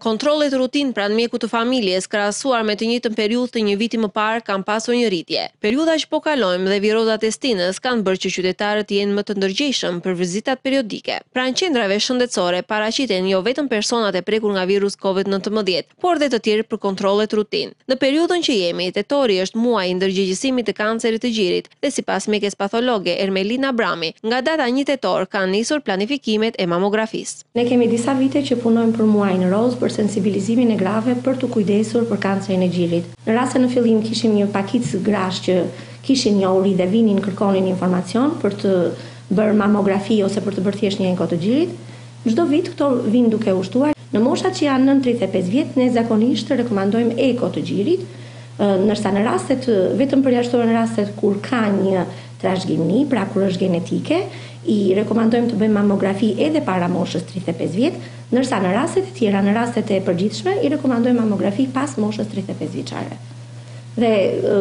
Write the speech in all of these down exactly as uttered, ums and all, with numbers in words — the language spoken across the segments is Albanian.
Kontrollet rutin pranë mjekut të familjes krahasuar me të njëjtën periudhë të një viti më parë kanë pasur një rritje. Periudha që po kalojmë dhe virodat e stinës kanë bërë që qytetarët jenë më të ndërgjegjshëm për vizitat periodike. Pranë qendrave shëndetësore paraqiten jo vetëm personat e prekur nga virusi Covid nineteen, por dhe të tjerë për kontrollet rutin. Në periudhën që jemi, tetori është muaji i ndërgjegjësimit të kancerit të gjirit dhe sipas mjekes patologe Ermelina Brami, nga data një tetor kanë nisur planifikimet e mamografisë. Ne kemi disa vite që punojmë për muajin roz për sensibilizimin e grave për të kujdesur për kancerin e gjirit. Në rast se në fillim kishim një pakicë grash që kishin njohuri dhe vinin kërkonin informacion për të bërë mamografi ose për të bërë thjesht një enko të gjirit, çdo vit këto vinë duke u shtuar. Në moshat që janë nën tridhjetë e pesë vjet, ne zakonisht rekomandojmë eko të gjirit, ndërsa në rastet vetëm përjashtuar në rastet kur ka një trashëgimi, pra kur është genetike, i rekomandojmë të bëjmë mamografi edhe para moshës tridhjetë e pesë vjet, ndërsa në rastet e tjera, në rastet e përgjithshme, i rekomandojmë mamografi pas moshës tridhjetë e pesë vjeçare. Dhe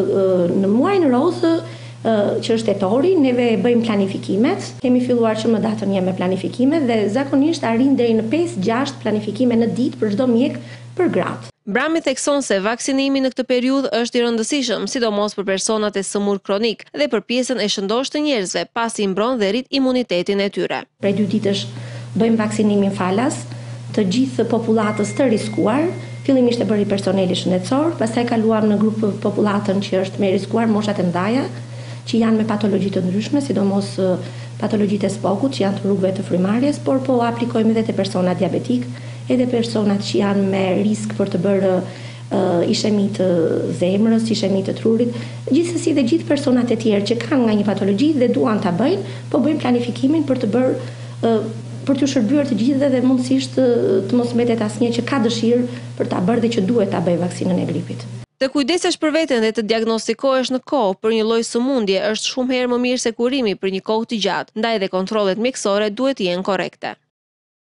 në muajin roz, që është tetori, neve bëjmë planifikimet. Kemi filluar që më datën një me planifikimet dhe zakonisht arrin deri në pesë gjashtë planifikime në ditë për çdo mjek për gratë. Brami thekson se vaksinimi në këtë periudhë është i rëndësishëm, sidomos për personat e sëmur kronik dhe për pjesën e shëndosh të njerëzve, pasi mbron dhe rrit imunitetin e tyre. Prej dy ditësh bëjmë vaksinimin falas të gjithë popullatës të riskuar. Fillimisht e bëri personeli shëndetësor, pastaj kaluam në grup popullatën që është më riskuar, moshat e mëdha, që janë me patologji të ndryshme, sidomos patologjitë e spokut që janë të rrugëve të frymarrjes, por po aplikojmë edhe te persona diabetik, edhe personat që janë me risk për të bërë uh, ishemi të zemrës, ishemi të trurit, gjithsesi dhe gjithë personat e tjerë që kanë nga një patologji dhe duan ta bëjnë, po bëjmë planifikimin për të bërë uh, për të shërbyer të gjithë dhe mundësisht uh, të mos mbetet asnjë që ka dëshirë për ta bërë dhe që duhet ta bëjë vaksinën e gripit. Të kujdesesh për veten dhe të diagnostikohesh në kohë për një lloj sëmundje është shumë herë më mirë se kurimi për një kohë të gjatë, ndaj dhe kontrollet mjekësore duhet të jenë korrekte.